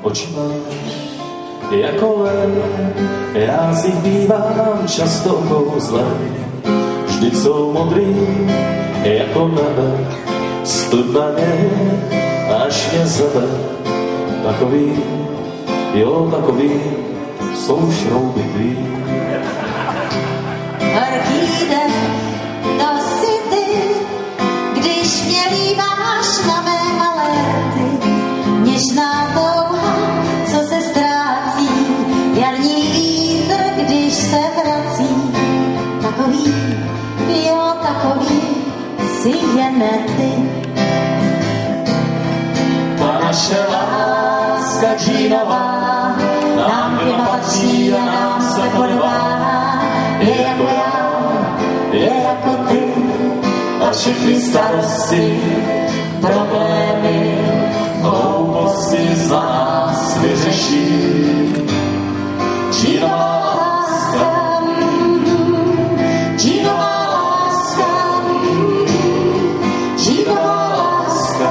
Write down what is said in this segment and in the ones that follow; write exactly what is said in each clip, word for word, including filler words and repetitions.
oči máš jako len, já z nich bývám často kouzlem. Vždyť jsou modrý jako nebe, studna mě, až mě zebe. Takový, jo, takový jsou šrouby tvý. Horký den, to si ty, když mě líbáš na mé alerty. Něžná touha, co se ztrácí, jarní vítr, když se vrací. Takový, jo, takový si jen ty. Ta naše láska džínová nám dvěma patří a nám se podobá. Je jako já, je jako ty a všechny starosti, problémy, hlouposti za nás vyřeší. Džínová láska, džínová láska, džínová láska.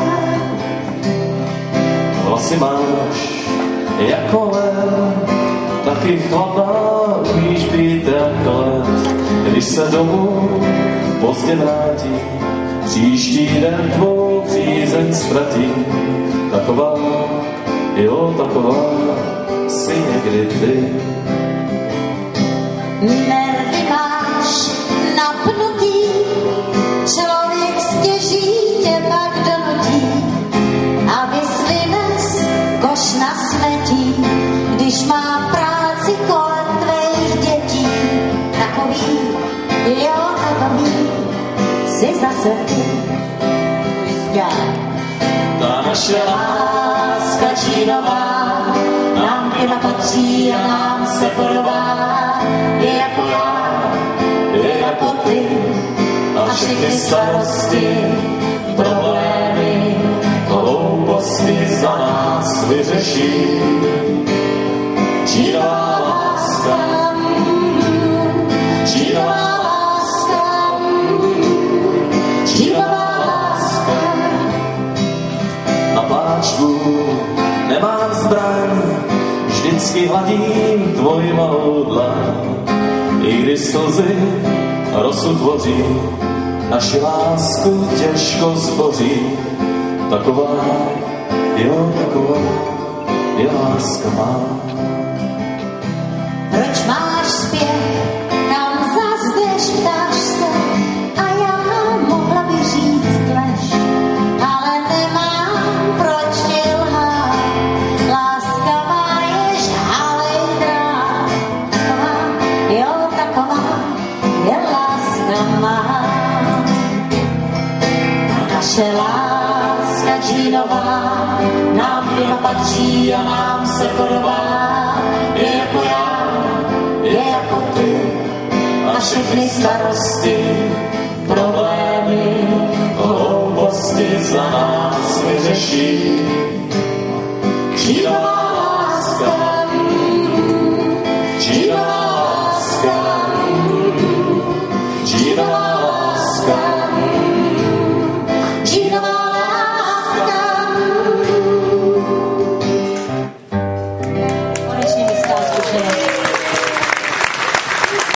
Vlasy máš jako len, taky chladná, umíš být jako let. Když se domů pozdě vrátí, příští den tvou přízeň ztratí. Taková, jo, taková si někdy ty. Nervy máš napnutý, člověk stěží tě pak donutí, aby vynes koš na smetí, když má práci kolem tvých dětí. Takový, jo, takový si zase ty. Ta naše láska džínová nám dvěma patří a nám se podobá. Je jako já, je jako ty a všechny starosti, problémy, hlouposti za nás vyřeší. Džínová láska, džínová láska, džínová láska. Na pláčku nemám zbraň, vždycky hladím tvoji malou dlaň. I když slzy rosu tvoří, naši lásku těžko zboří. Taková, jo, taková je láska má. Proč máš zpěv, kam zas jdeš, ptáš se, a já mohla by říct lež, ale nemám proč ti lhát. Láska má je žhálej drát. Taková, jo, taková je láska má. Naše láska džínová nám dvěma patří a nám se podobá. Je jako já, je jako ty a všechny starosti, Problémy, hlouposti za nás vyřeší. Džínová láska, džínová láska, džínová